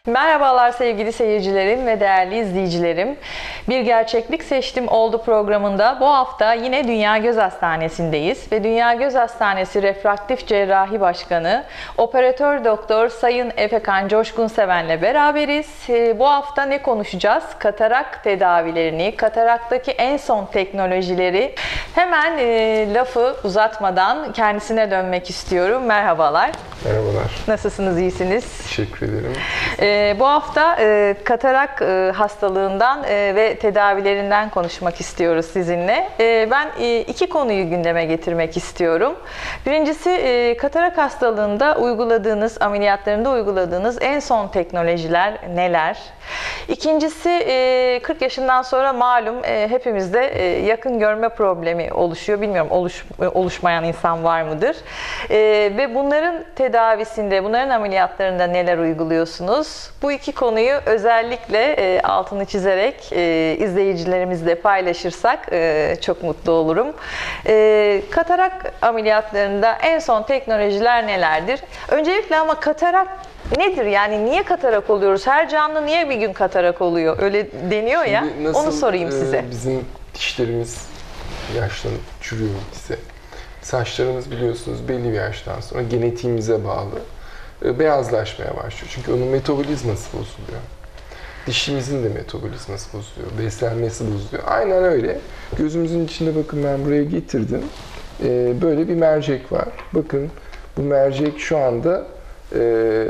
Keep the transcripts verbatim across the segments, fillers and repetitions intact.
Merhabalar sevgili seyircilerim ve değerli izleyicilerim. Bir Gerçeklik Seçtim Oldu programında bu hafta yine Dünya Göz Hastanesi'ndeyiz ve Dünya Göz Hastanesi Refraktif Cerrahi Başkanı Operatör Doktor Sayın Efekan Coşkunseven'le beraberiz. Bu hafta ne konuşacağız? Katarak tedavilerini, kataraktaki en son teknolojileri. Hemen e, lafı uzatmadan kendisine dönmek istiyorum. Merhabalar. Merhabalar. Nasılsınız, iyisiniz? Teşekkür ederim. Ee, bu hafta e, katarak e, hastalığından e, ve tedavilerinden konuşmak istiyoruz sizinle. E, ben e, iki konuyu gündeme getirmek istiyorum. Birincisi e, katarak hastalığında uyguladığınız, ameliyatlarında uyguladığınız en son teknolojiler neler? İkincisi e, kırk yaşından sonra malum e, hepimizde e, yakın görme problemi oluşuyor. Bilmiyorum oluş, oluşmayan insan var mıdır? E, ve bunların tedavisinde, bunların ameliyatlarında neler uyguluyorsunuz? Bu iki konuyu özellikle e, altını çizerek e, izleyicilerimizle paylaşırsak e, çok mutlu olurum. E, katarak ameliyatlarında en son teknolojiler nelerdir? Öncelikle ama katarak nedir? Yani niye katarak oluyoruz? Her canlı niye bir gün katarak oluyor? Öyle deniyor ya. Nasıl, onu sorayım e, size. Bizim dişlerimiz yaşlanıp çürüyor ise, saçlarımız biliyorsunuz belli bir yaştan sonra genetiğimize bağlı e, beyazlaşmaya başlıyor. Çünkü onun metabolizması bozuluyor. Dişimizin de metabolizması bozuluyor, beslenmesi bozuluyor. Aynen öyle. Gözümüzün içinde bakın ben buraya getirdim. E, böyle bir mercek var. Bakın bu mercek şu anda e,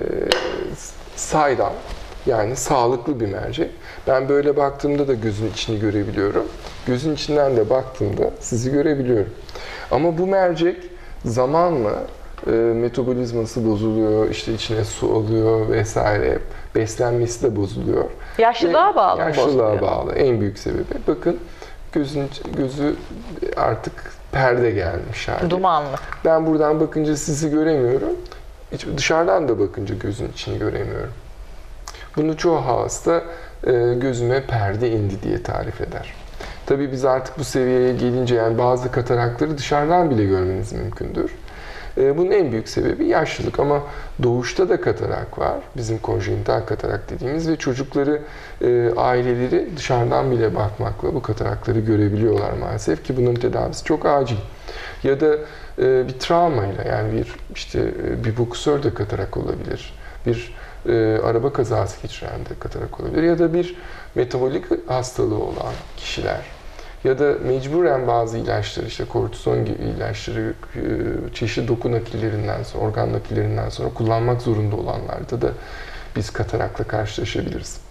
saydam. Yani sağlıklı bir mercek. Ben böyle baktığımda da gözün içini görebiliyorum. Gözün içinden de baktığımda sizi görebiliyorum. Ama bu mercek zamanla e, metabolizması bozuluyor, işte içine su alıyor vesaire. Beslenmesi de bozuluyor. Yaşlılığa bağlı mı bozuluyor? Yaşlılığa bağlı. En büyük sebebi. Bakın gözün gözü artık perde gelmiş hali. Dumanlı. Ben buradan bakınca sizi göremiyorum. Dışarıdan da bakınca gözün içini göremiyorum. Bunu çoğu hasta e, gözüme perde indi diye tarif eder. Tabii biz artık bu seviyeye gelince yani bazı katarakları dışarıdan bile görmeniz mümkündür. E, bunun en büyük sebebi yaşlılık ama doğuşta da katarak var. Bizim konjenital katarak dediğimiz ve çocukları, e, aileleri dışarıdan bile bakmakla bu katarakları görebiliyorlar maalesef ki bunun tedavisi çok acil. Ya da e, bir travmayla yani bir işte e, bir boksör de katarak olabilir. Bir E, araba kazası geçiren de katarak olabilir ya da bir metabolik hastalığı olan kişiler ya da mecburen bazı ilaçları işte kortizon gibi ilaçları e, çeşitli doku nakillerinden sonra, organ nakillerinden sonra kullanmak zorunda olanlarda da biz katarakla karşılaşabiliriz.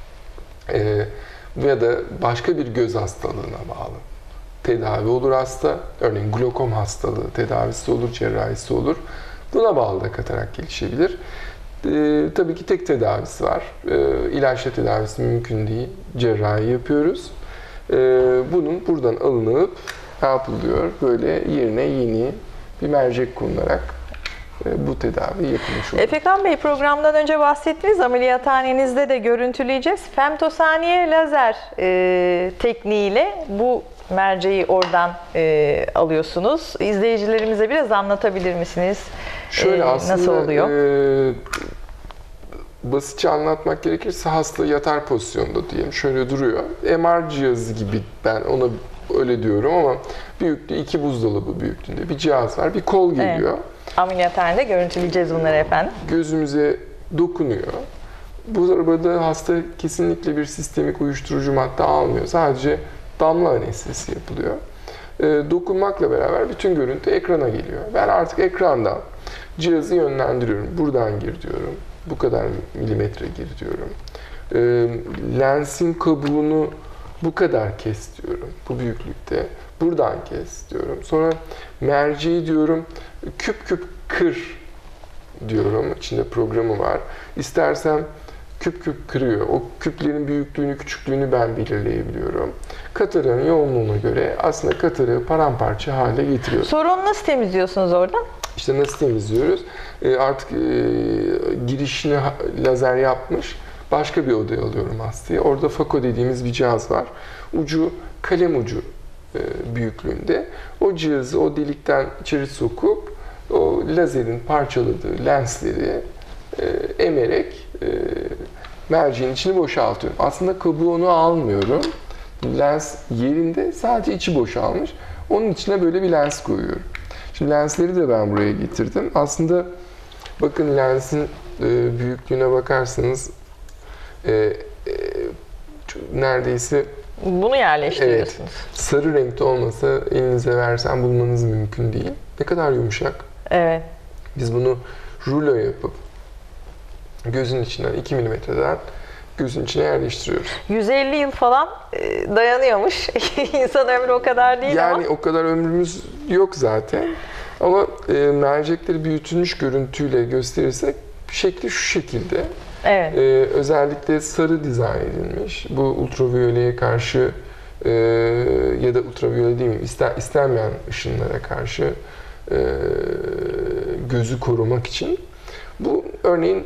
E, ya da başka bir göz hastalığına bağlı tedavi olur hasta, örneğin glokom hastalığı tedavisi olur, cerrahisi olur. Buna bağlı da katarak gelişebilir. Ee, tabii ki tek tedavisi var. Ee, ilaçla tedavisi mümkün değil. Cerrahi yapıyoruz. Ee, bunun buradan alınıp ne yapılıyor? Böyle yerine yeni bir mercek konularak e, bu tedavi yapılmış oluyor. Efekan Bey, programdan önce bahsettiniz, ameliyathanenizde de görüntüleyeceğiz. Femtosaniye lazer e, tekniğiyle bu merceği oradan e, alıyorsunuz. İzleyicilerimize biraz anlatabilir misiniz? Şöyle e, aslında nasıl oluyor? E, basitçe anlatmak gerekirse hasta yatar pozisyonda diyelim. Şöyle duruyor. M R cihazı gibi ben ona öyle diyorum ama büyüklüğü iki buzdolabı büyüklüğünde bir cihaz var. Bir kol geliyor. Evet. Ameliyathanede görüntüleyeceğiz bunları efendim. Gözümüze dokunuyor. Bu arada hasta kesinlikle bir sistemik uyuşturucu madde almıyor. Sadece damla anestezisi yapılıyor. E, dokunmakla beraber bütün görüntü ekrana geliyor. Ben artık ekrandan cihazı yönlendiriyorum. Buradan gir diyorum. Bu kadar milimetre gir diyorum. E, lensin kabuğunu bu kadar kes diyorum. Bu büyüklükte. Buradan kes diyorum. Sonra merceği diyorum küp küp kır diyorum. İçinde programı var. İstersem küp küp kırıyor. O küplerin büyüklüğünü, küçüklüğünü ben belirleyebiliyorum. Katarağın yoğunluğuna göre aslında katarağı paramparça hale getiriyor. Sorunu nasıl temizliyorsunuz orada? İşte nasıl temizliyoruz? E, artık e, girişini lazer yapmış. Başka bir odaya alıyorum hastayı. Orada fako dediğimiz bir cihaz var. Ucu kalem ucu e, büyüklüğünde. O cihazı o delikten içeri sokup o lazerin parçaladığı lensleri e, emerek e, merceğin içini boşaltıyorum. Aslında kabuğunu almıyorum. Lens yerinde, sadece içi boşalmış. Onun içine böyle bir lens koyuyorum. Şimdi lensleri de ben buraya getirdim. Aslında bakın lensin e, büyüklüğüne bakarsanız e, e, neredeyse bunu yerleştiriyorsunuz. Evet, sarı renkte olmasa elinize versem bulmanız mümkün değil. Ne kadar yumuşak. Evet. Biz bunu rulo yapıp gözün içinden iki milimetreden gözün içine yerleştiriyoruz. yüz elli yıl falan dayanıyormuş. İnsan ömrü o kadar değil yani ama. Yani o kadar ömrümüz yok zaten. Ama e, mercekleri büyütülmüş görüntüyle gösterirsek şekli şu şekilde. Evet. E, özellikle sarı dizayn edilmiş. Bu ultraviyoleye karşı e, ya da ultraviyole değil mi? İster, istenmeyen ışınlara karşı e, gözü korumak için. Bu örneğin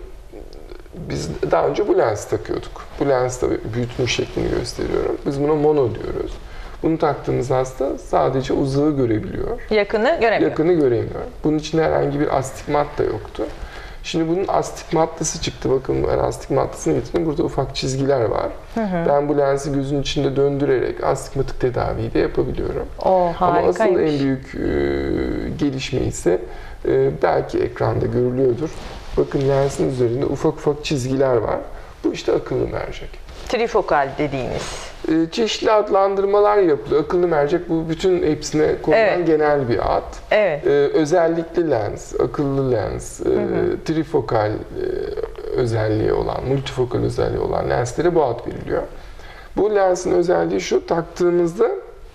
biz daha önce bu lens takıyorduk. Bu lens tabii büyütülmüş şeklini gösteriyorum. Biz buna mono diyoruz. Bunu taktığımız hasta sadece uzağı görebiliyor. Yakını göremiyor. Yakını göremiyor. Bunun içinde herhangi bir astigmat da yoktu. Şimdi bunun astigmatlısı çıktı. Bakın ben astigmatlısını getirdim. Burada ufak çizgiler var. Hı hı. Ben bu lensi gözün içinde döndürerek astigmatik tedaviyi de yapabiliyorum. O, ama asıl en büyük e, gelişme ise e, belki ekranda görülüyordur. Bakın lensin üzerinde ufak ufak çizgiler var. Bu işte akıllı mercek. Trifokal dediğimiz. E, çeşitli adlandırmalar yapılıyor. Akıllı mercek bu bütün hepsine konulan evet. genel bir ad. Evet. E, özellikli lens, akıllı lens, e, hı hı. trifokal e, özelliği olan, multifokal özelliği olan lenslere bu ad veriliyor. Bu lensin özelliği şu, taktığımızda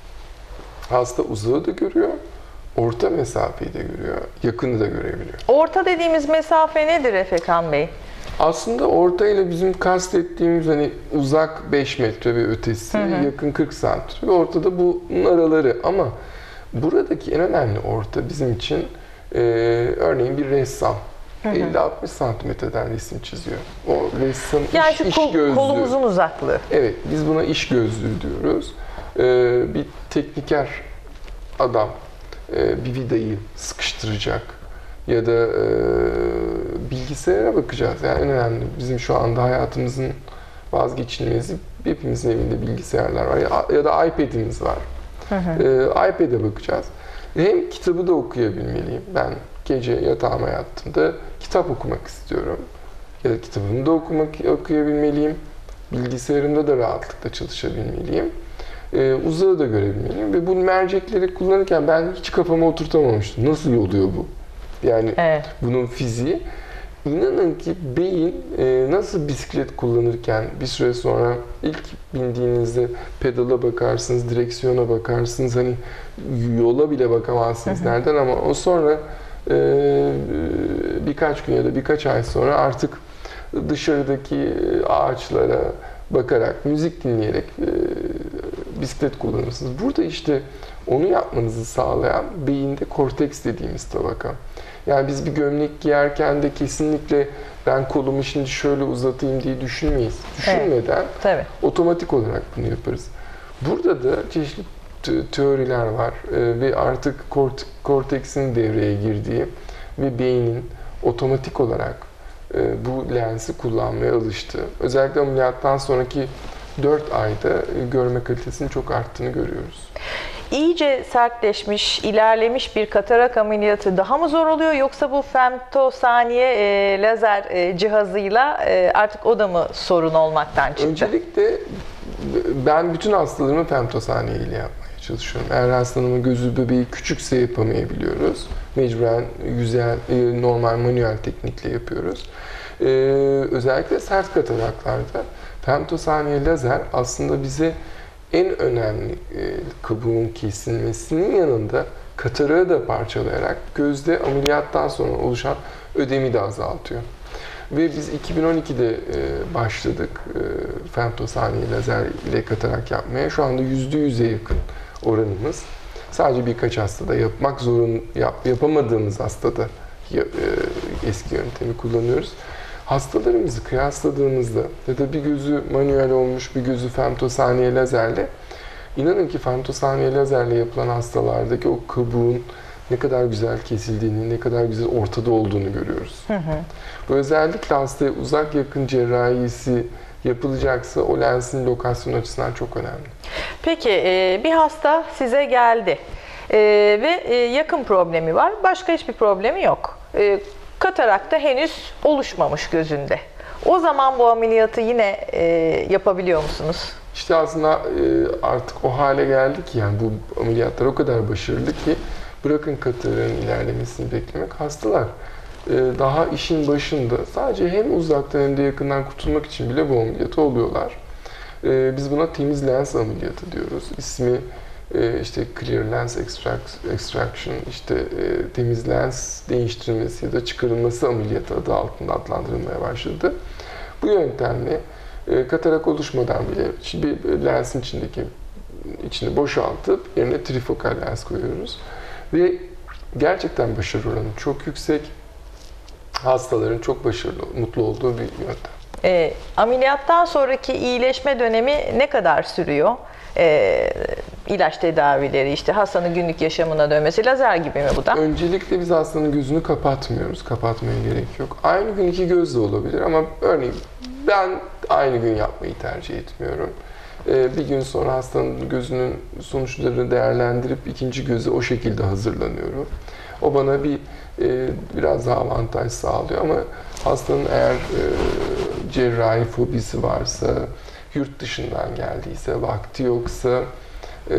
hasta uzağı da görüyor, orta mesafeyi de görüyor, yakını da görebiliyor. Orta dediğimiz mesafe nedir Efekan Bey? Aslında orta ile bizim kastettiğimiz hani uzak beş metre ve ötesi, hı hı. yakın kırk santimetre ve ortada bunun araları. Ama buradaki en önemli orta bizim için e, örneğin bir ressam elli altmış santimetreden resim çiziyor. O ressam yani iş, şu iş kol, gözlüğü. Kolumuzun uzaklığı. Evet, biz buna iş gözlüğü diyoruz. E, bir tekniker adam e, bir vidayı sıkıştıracak ya da e, bilgisayara bakacağız. Yani en önemli bizim şu anda hayatımızın vazgeçilmezi, hepimizin evinde bilgisayarlar var ya, ya da iPad'imiz var. Hı hı. E, iPad'e bakacağız. Hem kitabı da okuyabilmeliyim. Ben gece yatağıma yattığımda kitap okumak istiyorum. Ya da kitabımı da okumak, okuyabilmeliyim. Bilgisayarımda da rahatlıkla çalışabilmeliyim. Ee, uzağı da görebilmeliyim. Ve bu mercekleri kullanırken ben hiç kafama oturtamamıştım. Nasıl oluyor bu? Yani evet. bunun fiziği. İnanın ki beyin e, nasıl bisiklet kullanırken bir süre sonra ilk bindiğinizde pedala bakarsınız, direksiyona bakarsınız, hani yola bile bakamazsınız hı hı. nereden, ama o sonra e, birkaç gün ya da birkaç ay sonra artık dışarıdaki ağaçlara bakarak, müzik dinleyerek e, bisiklet kullanırsınız. Burada işte onu yapmanızı sağlayan beyinde korteks dediğimiz tabaka. Yani biz bir gömlek giyerken de kesinlikle ben kolumu şimdi şöyle uzatayım diye düşünmeyiz. Düşünmeden evet, otomatik olarak bunu yaparız. Burada da çeşitli teoriler var ee, ve artık kort korteksin devreye girdiği ve beynin otomatik olarak e, bu lensi kullanmaya alıştığı. Özellikle ameliyattan sonraki dört ayda e, görme kalitesinin çok arttığını görüyoruz. İyice sertleşmiş, ilerlemiş bir katarak ameliyatı daha mı zor oluyor, yoksa bu femtosaniye e, lazer e, cihazıyla e, artık o da mı sorun olmaktan çıktı? Öncelikle ben bütün hastalarımı femtosaniye ile yapmaya çalışıyorum. Eğer hastanın gözü bebeği küçükse yapamayabiliyoruz. Mecburen güzel, normal manuel teknikle yapıyoruz. Ee, özellikle sert kataraklarda femtosaniye lazer aslında bize en önemli e, kabuğun kesilmesinin yanında katarağı da parçalayarak gözde ameliyattan sonra oluşan ödemi de azaltıyor. Ve biz iki bin on ikide e, başladık e, femtosaniye lazer ile katarak yapmaya. Şu anda yüzde yüze yakın oranımız. Sadece birkaç hastada yapmak zorun yap, yapamadığımız hastada ya, e, eski yöntemi kullanıyoruz. Hastalarımızı kıyasladığımızda ya da bir gözü manuel olmuş, bir gözü femtosaniye lazerle, inanın ki femtosaniye lazerle yapılan hastalardaki o kabuğun ne kadar güzel kesildiğini, ne kadar güzel ortada olduğunu görüyoruz. Hı hı. Bu özellikle hastaya uzak yakın cerrahisi yapılacaksa o lensin lokasyon açısından çok önemli. Peki bir hasta size geldi ve yakın problemi var, başka hiçbir problemi yok. Katarak da henüz oluşmamış gözünde. O zaman bu ameliyatı yine yapabiliyor musunuz? İşte aslında artık o hale geldi ki yani bu ameliyatlar o kadar başarılı ki bırakın katarağın ilerlemesini beklemek, hastalar daha işin başında sadece hem uzaktan hem de yakından kurtulmak için bile bu ameliyatı oluyorlar. Biz buna temiz lens ameliyatı diyoruz. İsmi işte clear lens extraction, işte temiz lens değiştirilmesi ya da çıkarılması ameliyatı adı altında adlandırılmaya başladı. Bu yöntemle katarak oluşmadan bile bir lensin içindeki içini boşaltıp yerine trifokal lens koyuyoruz. Ve gerçekten başarı oranı çok yüksek. Hastaların çok başarılı, mutlu olduğu bir yöntem. E, ameliyattan sonraki iyileşme dönemi ne kadar sürüyor? E, ilaç tedavileri, işte hastanın günlük yaşamına dönmesi, lazer gibi mi bu da? Öncelikle biz hastanın gözünü kapatmıyoruz. Kapatmaya gerek yok. Aynı gün iki göz de olabilir ama örneğin ben aynı gün yapmayı tercih etmiyorum. E, bir gün sonra hastanın gözünün sonuçlarını değerlendirip ikinci gözü o şekilde hazırlanıyorum. O bana bir e, biraz daha avantaj sağlıyor ama hastanın eğer e, cerrahi fobisi varsa, yurt dışından geldiyse, vakti yoksa e,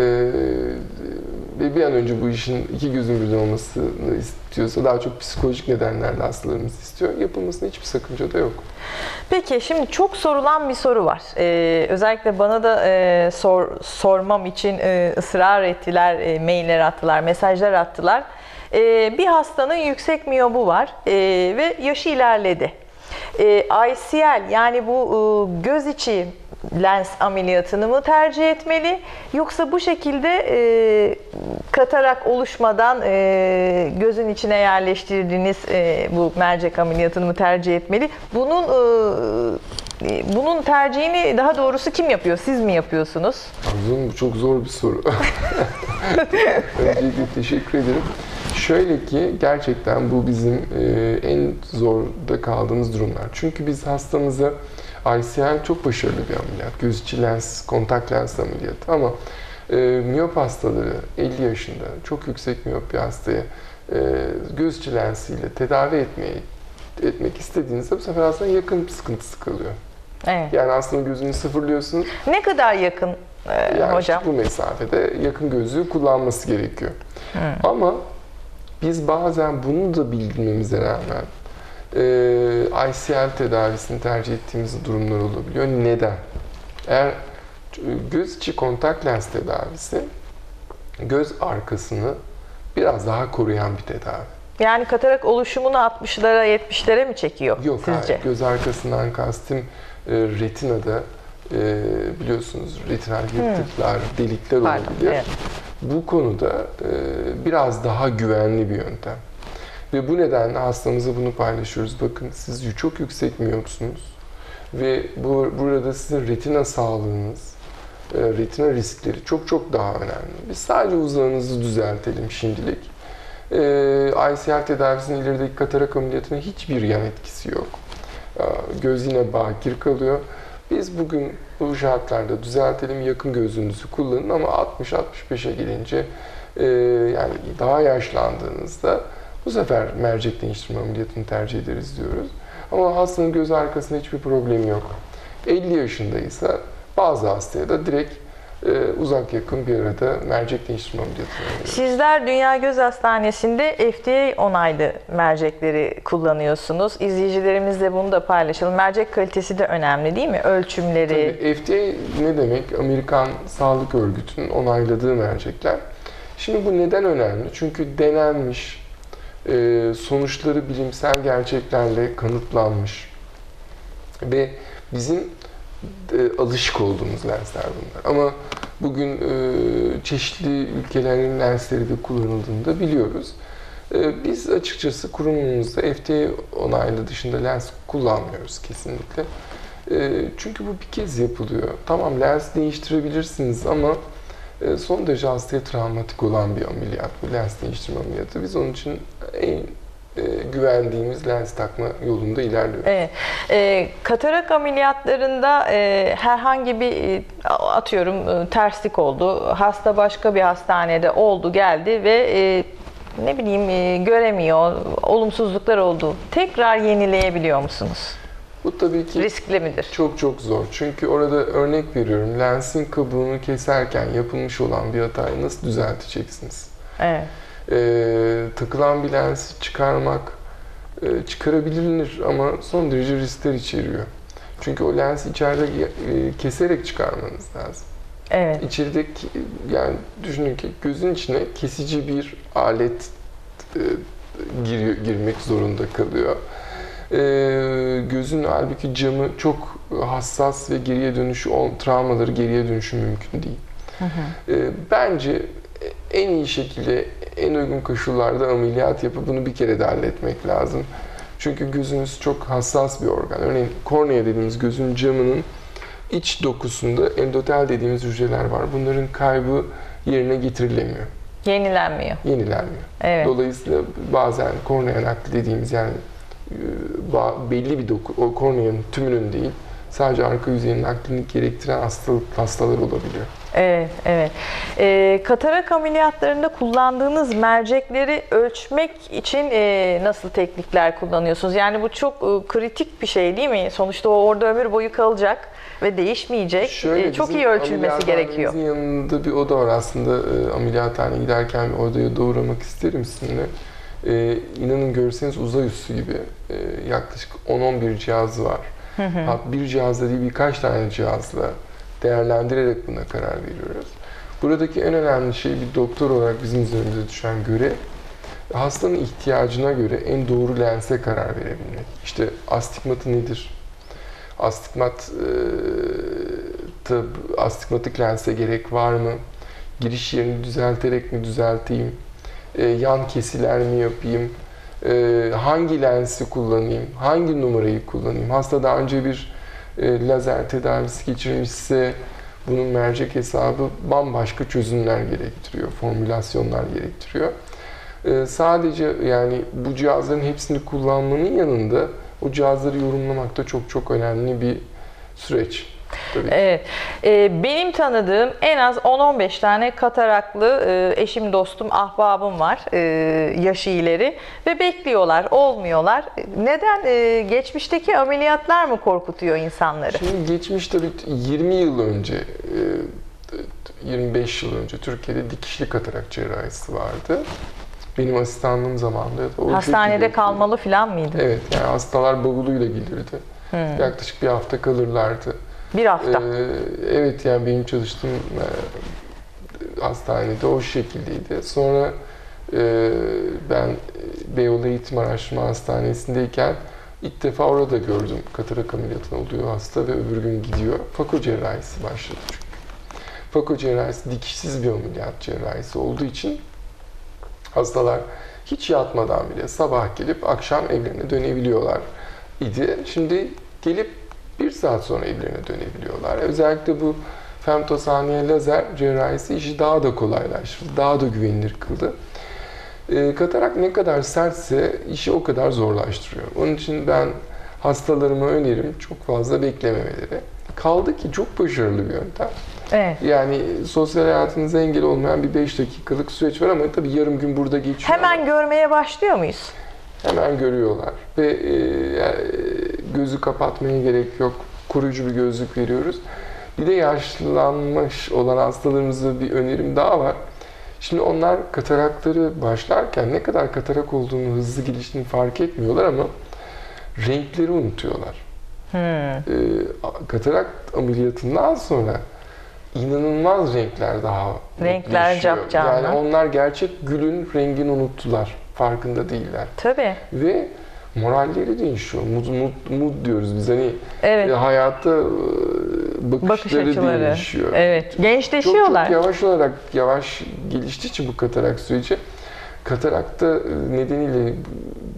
ve bir an önce bu işin iki gözün birden olmasını istiyorsa, daha çok psikolojik nedenlerle hastalarımız istiyor, yapılmasına hiçbir sakınca da yok. Peki şimdi çok sorulan bir soru var. Ee, özellikle bana da e, sor, sormam için e, ısrar ettiler, e, mailler attılar, mesajlar attılar. E, bir hastanın yüksek miyobu var e, ve yaşı ilerledi. E, I C L yani bu e, göz içi lens ameliyatını mı tercih etmeli yoksa bu şekilde e, katarak oluşmadan e, gözün içine yerleştirdiğiniz e, bu mercek ameliyatını mı tercih etmeli? Bunun e, bunun tercihini daha doğrusu kim yapıyor? Siz mi yapıyorsunuz? Arzum, bu çok zor bir soru. Öncelikle teşekkür ederim. Şöyle ki gerçekten bu bizim e, en zorda kaldığımız durumlar. Çünkü biz hastamıza I C L çok başarılı bir ameliyat. Göz içi lens, kontak lens ameliyatı ama e, miyop hastaları elli yaşında çok yüksek miyop bir hastaya e, göz içi lensiyle tedavi etmeyi etmek istediğinizde bu sefer hastanın yakın sıkıntısı kalıyor. Evet. Yani hastanın gözünü sıfırlıyorsunuz. Ne kadar yakın e, yani hocam? Bu mesafede yakın gözlüğü kullanması gerekiyor. Hmm. Ama biz bazen bunu da bilmemize rağmen e, I C L tedavisini tercih ettiğimiz durumlar olabiliyor. Neden? Eğer göz içi kontak lens tedavisi göz arkasını biraz daha koruyan bir tedavi. Yani katarak oluşumunu altmışlara yetmişlere mi çekiyor Yok, sizce? Yok, göz arkasından kastım e, retinada e, biliyorsunuz retinal yırtıklar, hmm. delikler olabilir. Pardon, evet. Bu konuda e, biraz daha güvenli bir yöntem. Ve bu nedenle hastamıza bunu paylaşıyoruz. Bakın siz çok yüksek miyopsunuz ve bu, burada sizin retina sağlığınız, e, retina riskleri çok çok daha önemli. Biz sadece uzağınızı düzeltelim şimdilik. E, I C L tedavisinin ilerideki katarak ameliyatına hiçbir yan etkisi yok. E, göz yine bakir kalıyor. Biz bugün bu şartlarda düzeltelim, yakın gözlüğünüzü kullanın ama altmış altmış beşe gelince e, yani daha yaşlandığınızda bu sefer mercek değiştirme ameliyatını tercih ederiz diyoruz. Ama hastanın göz arkasında hiçbir problemi yok. elli yaşındaysa bazı hastaya da direkt e, uzak yakın bir arada mercek değiştirme ameliyatını veriyoruz. Sizler Dünya Göz Hastanesi'nde F D A onaylı mercekleri kullanıyorsunuz. İzleyicilerimizle bunu da paylaşalım. Mercek kalitesi de önemli değil mi? Ölçümleri. Tabii, F D A ne demek? Amerikan Sağlık Örgütü'nün onayladığı mercekler. Şimdi bu neden önemli? Çünkü denenmiş, Ee, sonuçları bilimsel gerçeklerle kanıtlanmış ve bizim e, alışık olduğumuz lensler bunlar. Ama bugün e, çeşitli ülkelerin lensleri de kullanıldığını da biliyoruz. E, biz açıkçası kurumumuzda F D A onaylı dışında lens kullanmıyoruz kesinlikle. E, çünkü bu bir kez yapılıyor. Tamam, lens değiştirebilirsiniz ama e, son derece hastaya travmatik olan bir ameliyat. Bu lens değiştirme ameliyatı. Biz onun için en e, güvendiğimiz lens takma yolunda ilerliyoruz. Evet. E, katarak ameliyatlarında e, herhangi bir e, atıyorum e, terslik oldu. Hasta başka bir hastanede oldu, geldi ve e, ne bileyim e, göremiyor, olumsuzluklar oldu. Tekrar yenileyebiliyor musunuz? Bu tabii ki Riskli midir? çok çok zor. Çünkü orada örnek veriyorum, lensin kabuğunu keserken yapılmış olan bir hatayı nasıl düzelteceksiniz? Evet. Ee, takılan bir lensi çıkarmak e, çıkarabilir ama son derece riskler içeriyor. Çünkü o lensi içeride e, keserek çıkarmanız lazım. Evet. İçerideki, yani düşünün ki gözün içine kesici bir alet e, giriyor, girmek zorunda kalıyor. E, gözün halbuki camı çok hassas ve geriye dönüşü, travmaları geriye dönüşü mümkün değil. Hı hı. E, bence en iyi şekilde, en uygun koşullarda ameliyat yapıp bunu bir kere de halletmek lazım. Çünkü gözünüz çok hassas bir organ. Örneğin kornea dediğimiz gözün camının iç dokusunda endotel dediğimiz hücreler var. Bunların kaybı yerine getirilemiyor. Yenilenmiyor. Yenilenmiyor. Evet. Dolayısıyla bazen kornea nakli dediğimiz, yani belli bir doku, o korneanın tümünün değil, sadece arka yüzeyin naklini gerektiren hastalık, hastalar olabiliyor. Evet, evet. E, katarak ameliyatlarında kullandığınız mercekleri ölçmek için e, nasıl teknikler kullanıyorsunuz? Yani bu çok e, kritik bir şey değil mi? Sonuçta o orada ömür boyu kalacak ve değişmeyecek. Şöyle, E, çok iyi ölçülmesi gerekiyor. Bizim yanında bir oda var aslında. E, ameliyathaneye giderken bir odaya doğramak isterim sizinle. E, inanın görseniz uzay üssü gibi. E, yaklaşık on on bir cihazı var. Hı hı. Hatta bir cihazla değil, birkaç tane cihazla değerlendirerek buna karar veriyoruz. Buradaki en önemli şey, bir doktor olarak bizim üzerimize düşen görev, hastanın ihtiyacına göre en doğru lense karar verebilmek. İşte astigmatı nedir? Astigmat, e, astigmatik lense gerek var mı? Giriş yerini düzelterek mi düzelteyim? E, yan kesiler mi yapayım? E, hangi lensi kullanayım? Hangi numarayı kullanayım? Hasta daha önce bir e, lazer tedavisi geçirmişse bunun mercek hesabı bambaşka çözümler gerektiriyor, formülasyonlar gerektiriyor. E, sadece yani bu cihazların hepsini kullanmanın yanında o cihazları yorumlamak da çok çok önemli bir süreç. Tabii. Evet. Ee, benim tanıdığım en az on on beş tane kataraklı e, eşim, dostum, ahbabım var. E, yaşı ileri ve bekliyorlar, olmuyorlar. Neden? E, geçmişteki ameliyatlar mı korkutuyor insanları? Şimdi geçmiş tabii yirmi yıl önce, yirmi beş yıl önce Türkiye'de dikişli katarak cerrahisi vardı. Benim asistanlığım zamanında. O Hastanede kalmalı falan mıydı? Evet, yani hastalar bavuluyla gelirdi. Hmm. Yaklaşık bir hafta kalırlardı. Bir hafta. Ee, evet, yani benim çalıştığım e, hastanede o şekildeydi. Sonra e, ben Beyoğlu Eğitim Araştırma Hastanesi'ndeyken ilk defa orada gördüm. Katarak ameliyatına oluyor hasta ve öbür gün gidiyor. Fako cerrahisi başladı çünkü. Fako cerrahisi dikişsiz bir ameliyat cerrahisi olduğu için hastalar hiç yatmadan bile sabah gelip akşam evlerine dönebiliyorlar idi. Şimdi gelip bir saat sonra evlerine dönebiliyorlar. Özellikle bu femtosaniye lazer cerrahisi işi daha da kolaylaştırdı, daha da güvenilir kıldı. E, katarak ne kadar sertse işi o kadar zorlaştırıyor. Onun için ben hastalarıma önerim çok fazla beklememeleri. Kaldı ki çok başarılı bir yöntem. Evet. Yani sosyal hayatınıza engel olmayan bir beş dakikalık süreç var ama tabii yarım gün burada geçiyor. Hemen ama görmeye başlıyor muyuz? hemen görüyorlar ve e, gözü kapatmaya gerek yok. Koruyucu bir gözlük veriyoruz. Bir de yaşlanmış olan hastalarımıza bir önerim daha var. Şimdi onlar katarakları başlarken ne kadar katarak olduğunu, hızlı geliştiğini fark etmiyorlar ama renkleri unutuyorlar. Hmm. E, katarak ameliyatından sonra inanılmaz renkler daha Renkler netleşiyor. capcanlı. Yani onlar gerçek gülün rengini unuttular. Farkında değiller. Tabii. Ve moralleri değişiyor. Mood, mood, mood diyoruz biz. Hani Evet. e, hayatta e, bakışları Bakış açıları. değişiyor. Evet. Çok Gençleşiyorlar. çok yavaş olarak yavaş geliştiği için bu katarak süreci, katarakta nedeniyle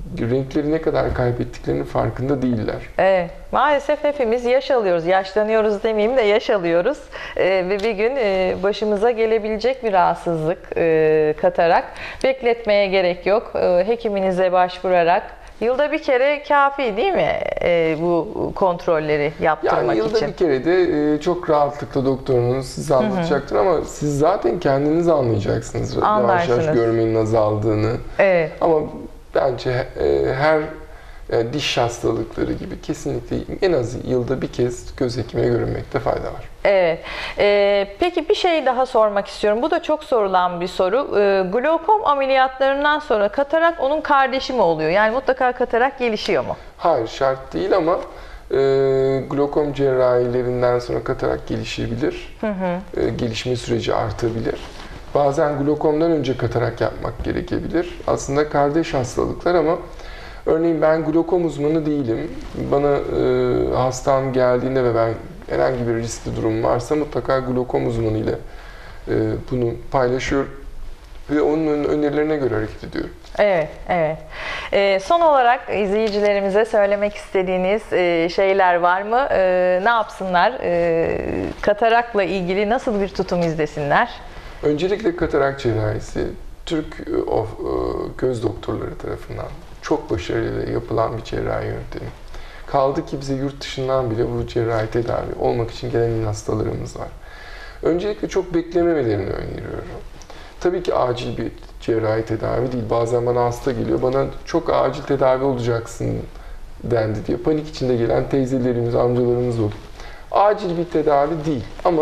renkleri ne kadar kaybettiklerinin farkında değiller. Evet, maalesef hepimiz yaş alıyoruz, yaşlanıyoruz demeyeyim de yaş alıyoruz ee, ve bir gün e, başımıza gelebilecek bir rahatsızlık e, katarak bekletmeye gerek yok. E, hekiminize başvurarak yılda bir kere kafi değil mi e, bu kontrolleri yaptırmak Yani yılda için? bir kere de e, çok rahatlıkla doktorunuz size anlatacaktır ama siz zaten kendiniz anlayacaksınız yavaş Anlarsınız. yavaş görmenin azaldığını. Evet. Ama bence e, her e, diş hastalıkları gibi kesinlikle en az yılda bir kez göz hekimine görünmekte fayda var. Evet. Ee, peki bir şey daha sormak istiyorum. Bu da çok sorulan bir soru. Ee, glokom ameliyatlarından sonra katarak onun kardeşi mi oluyor? Yani mutlaka katarak gelişiyor mu? Hayır, şart değil ama e, glokom cerrahilerinden sonra katarak gelişebilir. Hı hı. E, gelişme süreci artabilir. Bazen glokomdan önce katarak yapmak gerekebilir. Aslında kardeş hastalıklar ama örneğin ben glokom uzmanı değilim. Bana e, hastam geldiğinde ve ben herhangi bir riskli durum varsa mutlaka glokom uzmanıyla e, bunu paylaşıyorum ve onun önerilerine göre hareket ediyorum. Evet, evet. Ee, son olarak izleyicilerimize söylemek istediğiniz e, şeyler var mı? E, ne yapsınlar? E, katarakla ilgili nasıl bir tutum izlesinler? Öncelikle katarak cerrahisi Türk of, göz doktorları tarafından çok başarılı yapılan bir cerrahi yöntemi. Kaldı ki bize yurt dışından bile bu cerrahi tedavi olmak için gelen hastalarımız var. Öncelikle çok beklememelerini öneriyorum. Tabii ki acil bir cerrahi tedavi değil. Bazen bana hasta geliyor, bana çok acil tedavi olacaksın dendi diye panik içinde gelen teyzelerimiz, amcalarımız oldu. Acil bir tedavi değil ama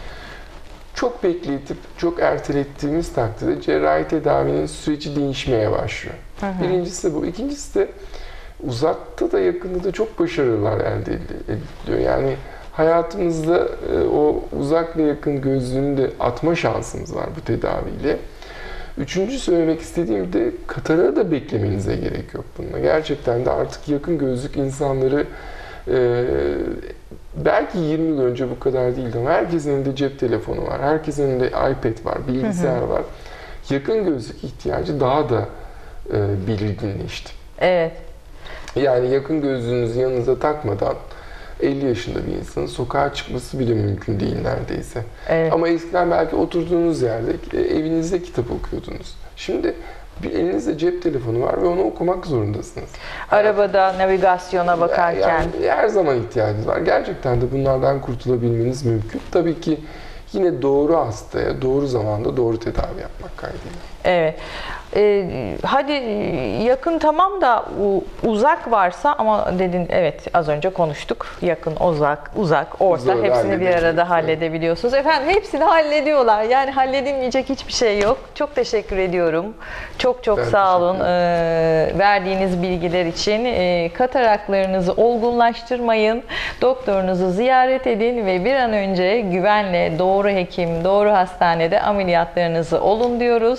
çok bekletip çok ertelettiğimiz takdirde cerrahi tedavinin süreci değişmeye başlıyor. Hı hı. Birincisi bu. İkincisi de uzakta da yakında da çok başarılar elde ediliyor. Yani hayatımızda o uzak ve yakın gözlüğünü de atma şansımız var bu tedaviyle. Üçüncü söylemek istediğim de katarağı da beklemenize gerek yok bununla. Gerçekten de artık yakın gözlük insanları e, belki yirmi yıl önce bu kadar değildi ama herkesin elinde cep telefonu var, herkesin elinde iPad var, bilgisayar var. Yakın gözlük ihtiyacı daha da e, belirginleşti. Evet. Yani yakın gözlüğünüzü yanınıza takmadan elli yaşında bir insanın sokağa çıkması bile mümkün değil neredeyse. Evet. Ama eskiden belki oturduğunuz yerde, evinizde kitap okuyordunuz. Şimdi bir elinizde cep telefonu var ve onu okumak zorundasınız. Arabada navigasyona bakarken. Yani her zaman ihtiyacınız var. Gerçekten de bunlardan kurtulabilmeniz mümkün. Tabii ki yine doğru hastaya, doğru zamanda doğru tedavi yapmak kaydıyla. Evet. Ee, hadi yakın tamam da uzak varsa ama dedin evet az önce konuştuk. Yakın, uzak, uzak, orta Zor, hepsini bir arada halledebiliyorsunuz. Efendim hepsini hallediyorlar. Yani halledilmeyecek hiçbir şey yok. Çok teşekkür ediyorum. Çok çok Ben sağ olun ee, verdiğiniz bilgiler için. Ee, kataraklarınızı olgunlaştırmayın. Doktorunuzu ziyaret edin ve bir an önce güvenle doğru hekim, doğru hastanede ameliyatlarınızı olun diyoruz.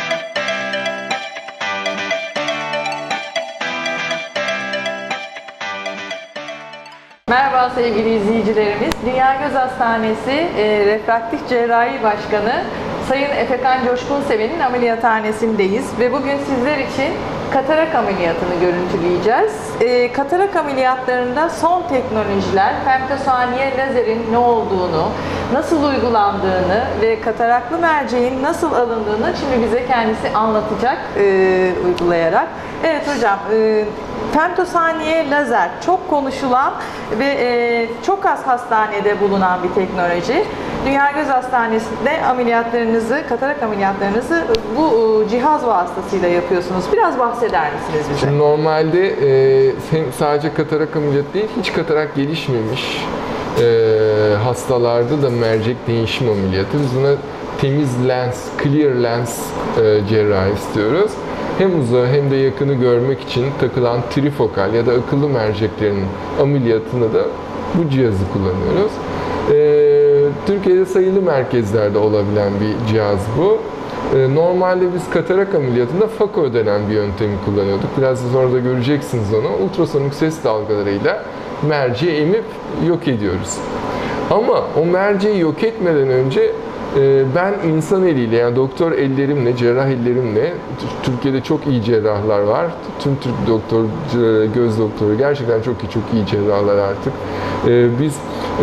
Merhaba sevgili izleyicilerimiz. Dünya Göz Hastanesi e, Refraktif Cerrahi Başkanı Sayın Efekan Coşkunseven'in ameliyathanesindeyiz ve bugün sizler için katarak ameliyatını görüntüleyeceğiz. E, katarak ameliyatlarında son teknolojiler, femtosaniye lazerin ne olduğunu, nasıl uygulandığını ve kataraklı merceğin nasıl alındığını şimdi bize kendisi anlatacak e, uygulayarak. Evet hocam, e, femtosaniye lazer çok konuşulan ve e, çok az hastanede bulunan bir teknoloji. Dünya Göz Hastanesi'nde ameliyatlarınızı, katarak ameliyatlarınızı bu e, cihaz vasıtasıyla yapıyorsunuz. Biraz bahseder misiniz bize? Şimdi normalde e, sadece katarak ameliyatı değil, hiç katarak gelişmemiş e, hastalarda da mercek değişim ameliyatı. Biz buna temiz lens, clear lens e, cerrahi istiyoruz. Hem uzağı hem de yakını görmek için takılan trifokal ya da akıllı merceklerin ameliyatında da bu cihazı kullanıyoruz. Ee, Türkiye'de sayılı merkezlerde olabilen bir cihaz bu. Ee, normalde biz katarak ameliyatında fako denen bir yöntemi kullanıyorduk. Biraz sonra da göreceksiniz onu. Ultrasonik ses dalgalarıyla merceği emip yok ediyoruz. Ama o merceği yok etmeden önce ben insan eliyle, yani doktor ellerimle, cerrah ellerimle, Türkiye'de çok iyi cerrahlar var. Tüm Türk doktor, göz doktoru gerçekten çok iyi, çok iyi cerrahlar artık. Biz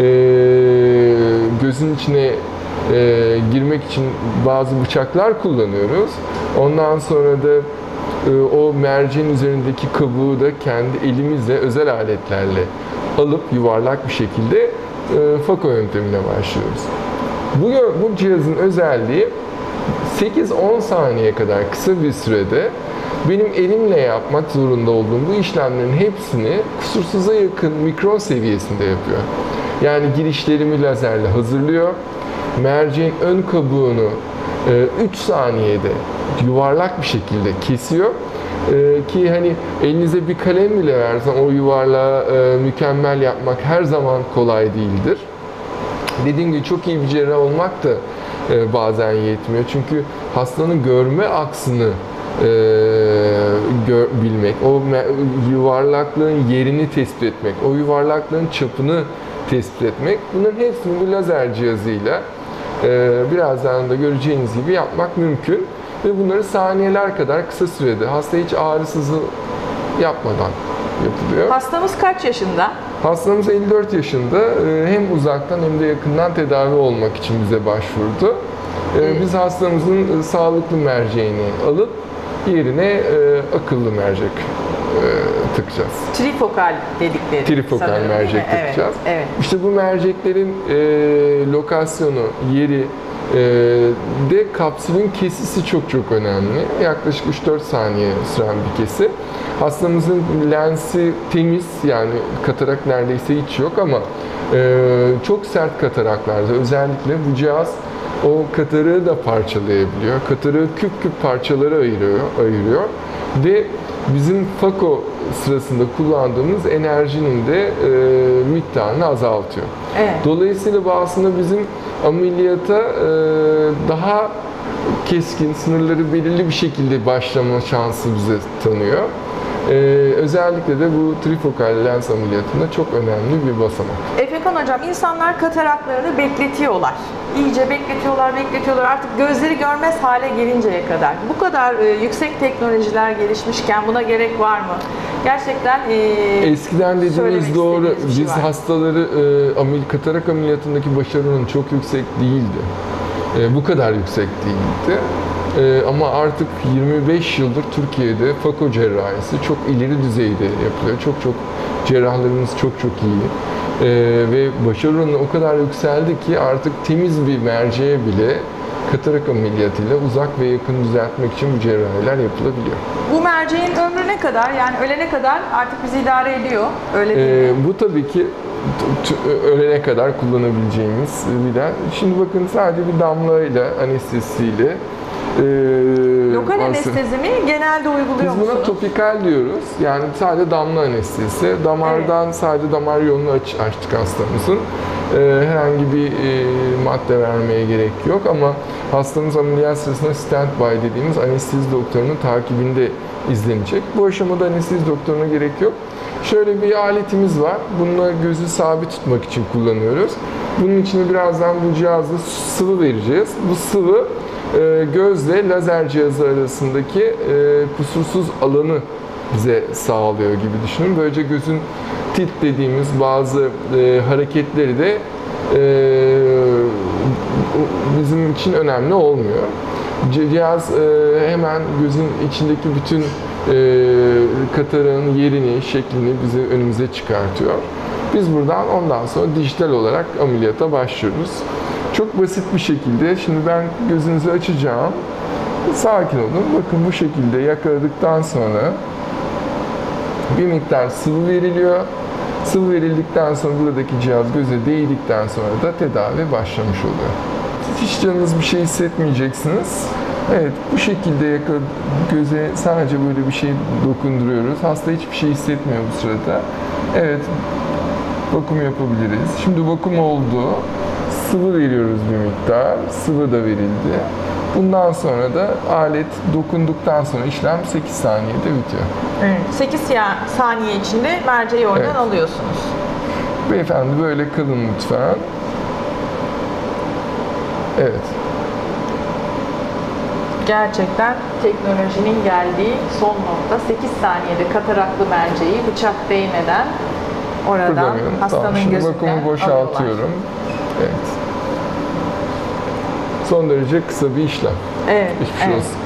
gözün içine girmek için bazı bıçaklar kullanıyoruz. Ondan sonra da o merceğin üzerindeki kabuğu da kendi elimizle, özel aletlerle alıp yuvarlak bir şekilde Fako yöntemine başlıyoruz. Bu, bu cihazın özelliği sekiz on saniye kadar kısa bir sürede benim elimle yapmak zorunda olduğum bu işlemlerin hepsini kusursuza yakın mikron seviyesinde yapıyor. Yani girişlerimi lazerle hazırlıyor. Merceğin ön kabuğunu üç saniyede yuvarlak bir şekilde kesiyor. Ki hani elinize bir kalem bile versen o yuvarlağı mükemmel yapmak her zaman kolay değildir. Dediğim gibi çok iyi bir cerrah olmak da bazen yetmiyor. Çünkü hastanın görme aksını gör, bilmek, o yuvarlaklığın yerini tespit etmek, o yuvarlaklığın çapını tespit etmek, bunların hepsini bu lazer cihazıyla birazdan da göreceğiniz gibi yapmak mümkün. Ve bunları saniyeler kadar kısa sürede, hasta hiç ağrısızı yapmadan yapılıyor. Hastamız kaç yaşında? Hastamız elli dört yaşında. Hem uzaktan hem de yakından tedavi olmak için bize başvurdu. Biz hastamızın sağlıklı merceğini alıp yerine akıllı mercek takacağız. Trifokal dedikleri. Trifokal sanırım, mercek takacağız. Evet, evet. İşte bu merceklerin e, lokasyonu, yeri e, de kapsülün kesisi çok çok önemli. Yaklaşık üç dört saniye süren bir kesi. Hastamızın lensi temiz, yani katarak neredeyse hiç yok ama e, çok sert kataraklarda özellikle bu cihaz o katarığı da parçalayabiliyor. Katarığı küp küp parçalara ayırıyor, ayırıyor. Ve bizim Fako sırasında kullandığımız enerjinin de e, miktarını azaltıyor. Evet. Dolayısıyla bu aslında bizim ameliyata e, daha keskin, sınırları belirli bir şekilde başlama şansı bize tanıyor. Ee, özellikle de bu trifokal lens ameliyatında çok önemli bir basamak. Efekan Hocam, insanlar kataraklarını bekletiyorlar. İyice bekletiyorlar, bekletiyorlar. Artık gözleri görmez hale gelinceye kadar. Bu kadar e, yüksek teknolojiler gelişmişken buna gerek var mı? Gerçekten e, eskiden dediğiniz doğru. Bir şey Biz var. hastaları e, amel, katarak ameliyatındaki başarı oranı çok yüksek değildi. E, bu kadar yüksek değildi. Ee, ama artık yirmi beş yıldır Türkiye'de Fako cerrahisi çok ileri düzeyde yapılıyor. Çok çok cerrahlarımız çok çok iyi. Ee, ve başarı oranı o kadar yükseldi ki artık temiz bir merceğe bile katarak ameliyatıyla uzak ve yakın düzeltmek için bu cerrahiler yapılabiliyor. Bu merceğin ömrü ne kadar? Yani ölene kadar artık bizi idare ediyor. Öyle değil Ee, mi? bu tabii ki ölene kadar kullanabileceğimiz bir de. Şimdi bakın sadece bir damlayla, anestezisiyle Ee, Lokal anestezi mi? Genelde uyguluyor Biz buna musunuz? topikal diyoruz. Yani sadece damla anestezisi. Damardan evet. Sadece damar yolunu aç, açtık hastamızın. Ee, herhangi bir e, madde vermeye gerek yok ama hastamız ameliyat sırasında stand-by dediğimiz anestezi doktorunun takibinde izlenecek. Bu aşamada anestezi doktoruna gerek yok. Şöyle bir aletimiz var. Bununla gözü sabit tutmak için kullanıyoruz. Bunun içine birazdan bu cihazla sıvı vereceğiz. Bu sıvı gözle lazer cihazı arasındaki kusursuz alanı bize sağlıyor gibi düşünün. Böylece gözün tilt dediğimiz bazı hareketleri de bizim için önemli olmuyor. Cihaz hemen gözün içindeki bütün katarağın yerini, şeklini bize önümüze çıkartıyor. Biz buradan ondan sonra dijital olarak ameliyata başlıyoruz. Çok basit bir şekilde, şimdi ben gözünüzü açacağım. Sakin olun. Bakın bu şekilde yakaladıktan sonra bir miktar sıvı veriliyor. Sıvı verildikten sonra buradaki cihaz göze değdikten sonra da tedavi başlamış oluyor. Siz hiç canınız bir şey hissetmeyeceksiniz. Evet, bu şekilde yakala, göze sadece böyle bir şey dokunduruyoruz. Hasta hiçbir şey hissetmiyor bu sırada. Evet, vakum yapabiliriz. Şimdi vakum oldu. Sıvı veriyoruz bir miktar. Sıvı da verildi. Bundan sonra da alet dokunduktan sonra işlem sekiz saniyede bitiyor. Evet. sekiz saniye içinde merceği oradan evet. alıyorsunuz. Beyefendi böyle kalın lütfen. Evet. Gerçekten teknolojinin geldiği son nokta. sekiz saniyede kataraklı merceği bıçak değmeden oradan Kıpırdamıyorum. hastanın Tamam, şimdi gözünden vakumu alıyorlar. boşaltıyorum. Evet. Son derece kısa bir işlem. Evet, Hiçbir şey evet. olsun.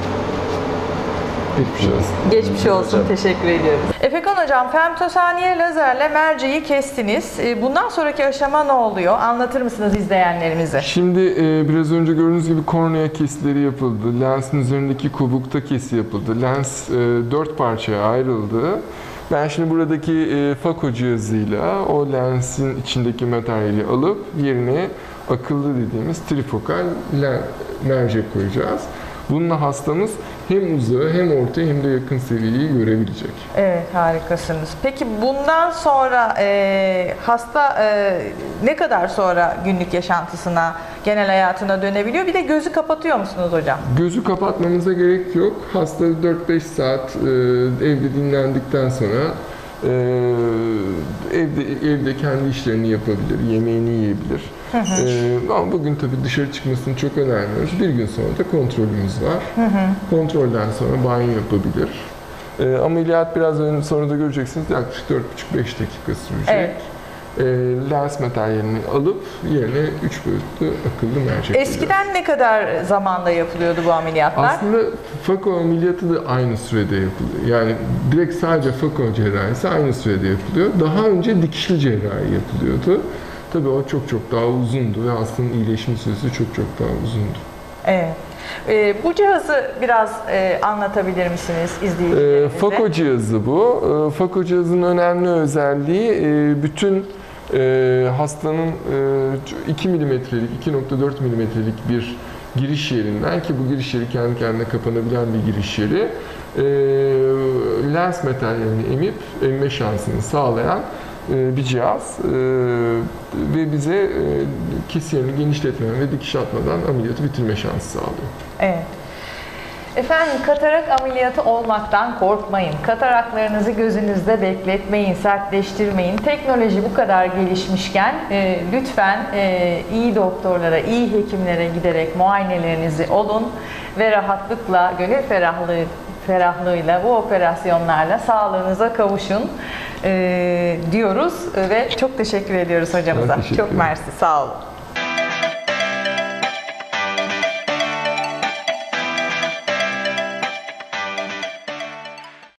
Hiçbir şey olsun. Geçmiş olsun, teşekkür ediyoruz. Efekan Hocam, femtosaniye lazerle merceği kestiniz. E, Bundan sonraki aşama ne oluyor? Anlatır mısınız izleyenlerimize? Şimdi e, biraz önce gördüğünüz gibi kornea kesileri yapıldı. Lensin üzerindeki kubukta kesi yapıldı. Lens e, dört parçaya ayrıldı. Ben şimdi buradaki e, Fako cihazıyla o lensin içindeki materyali alıp yerine akıllı dediğimiz trifokal len, mercek koyacağız. Bununla hastamız hem uzağı hem ortaya hem de yakın seviyeyi görebilecek. Evet, harikasınız. Peki bundan sonra e, hasta e, ne kadar sonra günlük yaşantısına, genel hayatına dönebiliyor? Bir de gözü kapatıyor musunuz hocam? Gözü kapatmamıza gerek yok. Hasta dört beş saat e, evde dinlendikten sonra e, evde evde kendi işlerini yapabilir, yemeğini yiyebilir. Hı hı. E, ama bugün tabii dışarı çıkmasını çok önermiyoruz. Bir gün sonra da kontrolümüz var. Hı hı. Kontrolden sonra banyo yapabilir. E, ameliyat biraz önce sonra da göreceksiniz yaklaşık dört buçuk beş dakika sürecek. Evet. E, lens materyalini alıp yerine üç boyutlu akıllı mercek. Eskiden ne kadar zamanda yapılıyordu bu ameliyatlar? Aslında Fako ameliyatı da aynı sürede yapılıyor. Yani direkt sadece Fako cerrahisi aynı sürede yapılıyor. Daha önce dikişli cerrahi yapılıyordu. Tabii o çok çok daha uzundu ve hastanın iyileşme süresi çok çok daha uzundu. Evet. E, bu cihazı biraz e, anlatabilir misiniz izleyicilerimize? E, Fako cihazı bu. E, Fako cihazının önemli özelliği e, bütün e, hastanın e, iki milimetrelik, iki nokta dört milimetrelik bir giriş yerinden, ki bu giriş yeri kendi kendine kapanabilen bir giriş yeri, e, lens materyalini emip emme şansını sağlayan bir cihaz e, ve bize e, kesi yerini genişletmeden ve dikiş atmadan ameliyatı bitirme şansı sağlıyor. Evet. Efendim, katarak ameliyatı olmaktan korkmayın. Kataraklarınızı gözünüzde bekletmeyin, sertleştirmeyin. Teknoloji bu kadar gelişmişken e, lütfen e, iyi doktorlara, iyi hekimlere giderek muayenelerinizi olun ve rahatlıkla, gönül ferahlığı ferahlığıyla bu operasyonlarla sağlığınıza kavuşun e, diyoruz ve çok teşekkür ediyoruz hocamıza. Teşekkür çok mersi, sağ olun.